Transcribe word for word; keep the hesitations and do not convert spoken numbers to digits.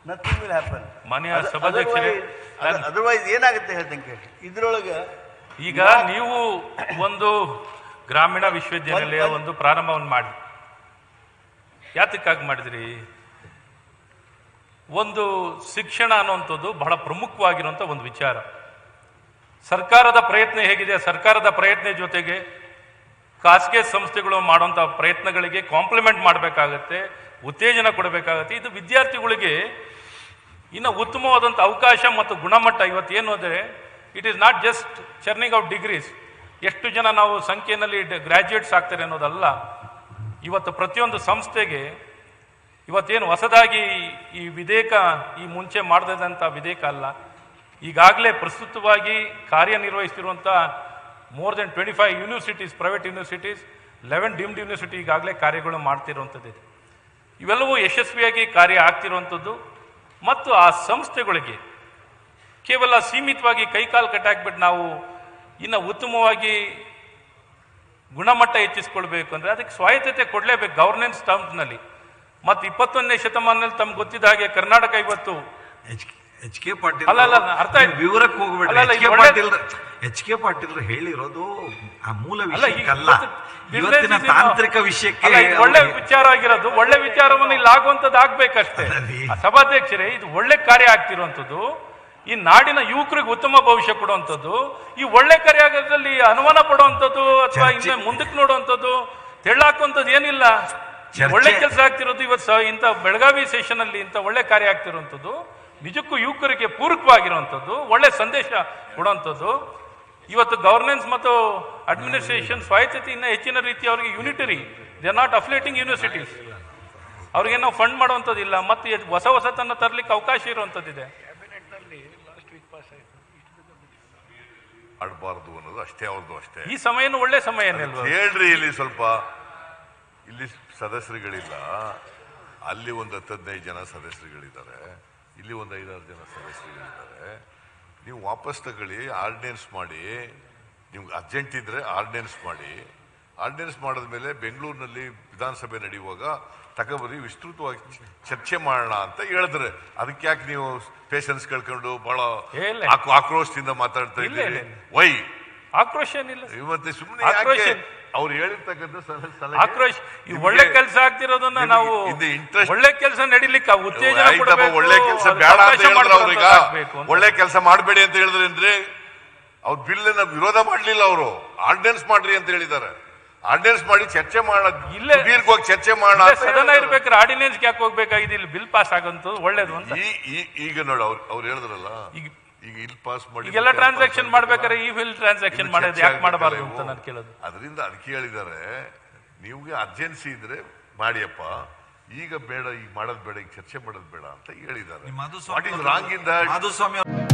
Nothing will happen. ಮಾನ್ಯ ಸಭಾಧ್ಯಕ್ಷರೇ, otherwise ಏನಾಗುತ್ತೆ ಹೇಳ್ತಂಗೆ ಕೇಳಿ. ಇದ್ರೊಳಗೆ ಈಗ ನೀವು ಒಂದು ಗ್ರಾಮೀಣ ವಿಶ್ವವಿದ್ಯಾನಿಲಯ ಒಂದು ಪ್ರಾರಂಭವನ್ನು ಮಾಡಿ ಯಾತಕ್ಕಾಗಿ ಮಾಡಿದ್ರಿ? ಒಂದು ಶಿಕ್ಷಣ ಅನ್ನುವಂಥದ್ದು ಬಹಳ ಪ್ರಮುಖವಾಗಿರುವಂಥ ಒಂದು ವಿಚಾರ. ಸರ್ಕಾರದ ಪ್ರಯತ್ನ ಹೇಗಿದೆ, ಸರ್ಕಾರದ ಪ್ರಯತ್ನ ಜೊತೆಗೆ ಖಾಸಗಿ ಸಂಸ್ಥೆಗಳು ಮಾಡುವಂಥ ಪ್ರಯತ್ನಗಳಿಗೆ ಕಾಂಪ್ಲಿಮೆಂಟ್ ಮಾಡಬೇಕಾಗತ್ತೆ, ಉತ್ತೇಜನ ಕೊಡಬೇಕಾಗತ್ತೆ. ಇದು ವಿದ್ಯಾರ್ಥಿಗಳಿಗೆ ಇನ್ನು ಉತ್ತಮವಾದಂಥ ಅವಕಾಶ ಮತ್ತು ಗುಣಮಟ್ಟ ಇವತ್ತೇನು ಅಂದರೆ it is not just churning out degrees. ಎಷ್ಟು ಜನ ನಾವು ಸಂಖ್ಯೆಯಲ್ಲಿ ಗ್ರ್ಯಾಜುಯೇಟ್ಸ್ ಆಗ್ತಾರೆ ಅನ್ನೋದಲ್ಲ. ಇವತ್ತು ಪ್ರತಿಯೊಂದು ಸಂಸ್ಥೆಗೆ ಇವತ್ತೇನು ಹೊಸದಾಗಿ ಈ ವಿಧೇಯಕ ಈ ಮುಂಚೆ ಮಾಡದಂಥ ವಿಧೇಯಕ ಅಲ್ಲ, ಈಗಾಗಲೇ ಪ್ರಸ್ತುತವಾಗಿ ಕಾರ್ಯನಿರ್ವಹಿಸ್ತಿರುವಂಥ more than twenty five universities, private universities, eleven deemed university ಈಗಾಗಲೇ ಕಾರ್ಯಗಳು ಮಾಡ್ತಿರುವಂಥದ್ದಿದೆ. ಇವೆಲ್ಲವೂ ಯಶಸ್ವಿಯಾಗಿ ಕಾರ್ಯ ಆಗ್ತಿರುವಂಥದ್ದು. ಮತ್ತು ಆ ಸಂಸ್ಥೆಗಳಿಗೆ ಕೇವಲ ಸೀಮಿತವಾಗಿ ಕೈಕಾಲು ಕಟ್ಟಾಕ್ಬಿಟ್ಟು ನಾವು ಇನ್ನು ಉತ್ತಮವಾಗಿ ಗುಣಮಟ್ಟ ಹೆಚ್ಚಿಸ್ಕೊಳ್ಬೇಕು ಅಂದರೆ ಅದಕ್ಕೆ ಸ್ವಾಯತ್ತತೆ ಕೊಡಲೇಬೇಕು ಗವರ್ನೆನ್ಸ್ ಟರ್ಮ್ಸ್ನಲ್ಲಿ. ಮತ್ತು ಇಪ್ಪತ್ತೊಂದನೇ ಶತಮಾನದಲ್ಲಿ ತಮ್ಗೆ ಗೊತ್ತಿದ್ದ ಹಾಗೆ ಕರ್ನಾಟಕ ಇವತ್ತು ಎಚ್ ಕೆ ಪಾಟೀಲ್ ಅಲ್ಲ ಅಲ್ಲ ಅರ್ಥ ವಿವರಕ್ಕೆ ಹೋಗ್ಬೇಡ. ಎಚ್ ಕೆ ಪಾಟೀಲ್ ಹೇಳಿರೋದು ಆ ಮೂಲ ವಿಷಯಕ್ಕಲ್ಲ, ಇವತ್ತಿನ ತಾಂತ್ರಿಕ ವಿಷಯಕ್ಕೆ. ಒಳ್ಳೆ ವಿಚಾರ ಆಗಿರೋದು, ಒಳ್ಳೆ ವಿಚಾರವನ್ನು ಇಲ್ಲಿ ಆಗುವಂಥದ್ದು ಆಗ್ಬೇಕಷ್ಟೇ. ಸಭಾಧ್ಯಕ್ಷರೇ, ಇದು ಒಳ್ಳೆ ಕಾರ್ಯ ಆಗ್ತಿರುವಂಥದ್ದು, ಈ ನಾಡಿನ ಯುವಕರಿಗೆ ಉತ್ತಮ ಭವಿಷ್ಯ ಕೊಡುವಂಥದ್ದು, ಈ ಒಳ್ಳೆ ಕಾರ್ಯದಲ್ಲಿ ಅನುಮಾನ ಪಡುವಂಥದ್ದು ಅಥವಾ ಇನ್ನು ಮುಂದಕ್ಕೆ ನೋಡುವಂಥದ್ದು ತೆಳ್ಳಾಕುವಂಥದ್ದು ಏನಿಲ್ಲ. ಒಳ್ಳೆ ಕೆಲಸ ಆಗ್ತಿರೋದು ಇವತ್ತು ಇಂಥ ಬೆಳಗಾವಿ ಸೆಷನ್ ಅಲ್ಲಿ ಇಂಥ ಒಳ್ಳೆ ಕಾರ್ಯ ಆಗ್ತಿರುವಂಥದ್ದು ನಿಜಕ್ಕೂ ಯುವಕರಿಗೆ ಪೂರಕವಾಗಿರುವಂಥದ್ದು, ಒಳ್ಳೆ ಸಂದೇಶ ಕೊಡುವಂಥದ್ದು. ಇವತ್ತು ಗವರ್ನೆನ್ಸ್ ಮತ್ತು ಅಡ್ಮಿನಿಸ್ಟ್ರೇಷನ್ ಸ್ವಾಯತ್ತತೆ ಇನ್ನು ಹೆಚ್ಚಿನ ರೀತಿ ಅವರಿಗೆ unitary, they are not affiliating universities. ಅವ್ರಿಗೆ ನಾವು ಫಂಡ್ ಮಾಡುವಂಥದ್ದಿಲ್ಲ, ಮತ್ತು ಹೊಸ ಹೊಸತನ್ನು ತರಲಿಕ್ಕೆ ಅವಕಾಶ ಇರುವಂಥದ್ದಿದೆ. ಆಡಬಾರ್ದು ಅನ್ನೋದು ಅಷ್ಟೇ ಅವ್ರದ್ದು ಅಷ್ಟೇ. ಈ ಸಮಯನೂ ಒಳ್ಳೆ ಸಮಯ ಹೇಳ್ರಿ. ಇಲ್ಲಿ ಸ್ವಲ್ಪ ಇಲ್ಲಿ ಸದಸ್ಯರುಗಳಿಲ್ಲ, ಅಲ್ಲಿ ಒಂದು ಹತ್ತು ಹದಿನೈದು ಜನ ಸದಸ್ಯರುಗಳಿದ್ದಾರೆ, ಇಲ್ಲಿ ಒಂದು ಐದಾರು ಜನ ಸದಸ್ಯರುಗಳಿದ್ದಾರೆ. ನೀವು ವಾಪಸ್ ತಗೊಳ್ಳಿ, ಆರ್ಡಿನೆನ್ಸ್ ಮಾಡಿ. ನಿಮ್ಗೆ ಅರ್ಜೆಂಟ್ ಇದ್ರೆ ಆರ್ಡಿನೆನ್ಸ್ ಮಾಡಿ. ಆರ್ಡಿನೆನ್ಸ್ ಮಾಡಿದ್ಮೇಲೆ ಬೆಂಗಳೂರಿನಲ್ಲಿ ವಿಧಾನಸಭೆ ನಡೆಯುವಾಗ ತಗೊಬರಿ, ವಿಸ್ತೃತವಾಗಿ ಚರ್ಚೆ ಮಾಡೋಣ ಅಂತ ಹೇಳಿದ್ರೆ ಅದಕ್ಕೆ ಯಾಕೆ ನೀವು ಪೇಷನ್ಸ್ ಕಳ್ಕೊಂಡು ಬಹಳ ಆಕ್ರೋಶದಿಂದ ಮಾತಾಡ್ತಾ ಇದ್ದೀರಿ? ವೈ ಆಕ್ರೋಶ ಏನಿಲ್ಲ ಇವತ್ತು ಸುಮ್ಮನೆ ಅವ್ರು ಹೇಳಿರ್ತಕ್ಕಂಥ ಆಕ್ರೋಶ. ಈ ಒಳ್ಳೆ ಕೆಲಸ ಆಗ್ತಿರೋದನ್ನ ನಾವು ಒಳ್ಳೆ ಕೆಲಸ ನಡೀಲಿಕ್ಕೆ ಉತ್ತೇಜನ ಒಳ್ಳೆ ಕೆಲಸ ಬೇಡ ಅಂತ ಹೇಳಿದ್ರೆ ಅವ್ರೀಗ ಒಳ್ಳೆ ಕೆಲಸ ಮಾಡಬೇಡಿ ಅಂತ ಹೇಳಿದ್ರೆ ಅಂದ್ರೆ ಅವ್ರ ಬಿಲ್ ವಿರೋಧ ಮಾಡ್ಲಿಲ್ಲ, ಅವರು ಆರ್ಡಿನೆನ್ಸ್ ಮಾಡ್ರಿ ಅಂತ ಹೇಳಿದ್ದಾರೆ. ಆರ್ಡಿನೆನ್ಸ್ ಮಾಡಿ ಚರ್ಚೆ ಮಾಡೋದು, ಇಲ್ಲೇ ಹೋಗಿ ಚರ್ಚೆ ಮಾಡೋಣ. ಸದನ ಇರ್ಬೇಕಾದ್ರೆ ಆರ್ಡಿನೆನ್ಸ್ ಯಾಕೆ ಹೋಗ್ಬೇಕಾಗಿದೆ? ಇಲ್ಲಿ ಬಿಲ್ ಪಾಸ್ ಆಗಂತದ್ದು ಒಳ್ಳೇದು ಅಂತ. ಈಗ ನೋಡಿ ಅವ್ರು ಅವ್ರು ಹೇಳಿದ್ರಲ್ಲ, ಈಗ ಈಗ ಇಲ್ಲಿ ಪಾಸ್ ಮಾಡಿ ಈಗೆಲ್ಲ ಟ್ರಾನ್ಸಾಕ್ಷನ್ ಮಾಡ್ಬೇಕಾದ್ರೆ ಈ ಬಿಲ್ ಟ್ರಾನ್ಸಾಕ್ಷನ್ ಮಾಡೋದು ಯಾಕೆ ಮಾಡಬಾರ್ದು ಅಂತ ನಾನು ಕೇಳೋದು. ಅದರಿಂದ ಅದಕ್ಕೆ ಹೇಳಿದ್ದಾರೆ, ನಿಮ್ಗೆ ಅರ್ಜೆನ್ಸಿ ಇದ್ರೆ ಮಾಡಿಯಪ್ಪ, ಈಗ ಬೇಡ, ಈಗ ಮಾಡೋದು ಬೇಡ, ಈಗ ಚರ್ಚೆ ಮಾಡೋದು ಬೇಡ ಅಂತ ಹೇಳಿದ್ದಾರೆ. Wrong in that.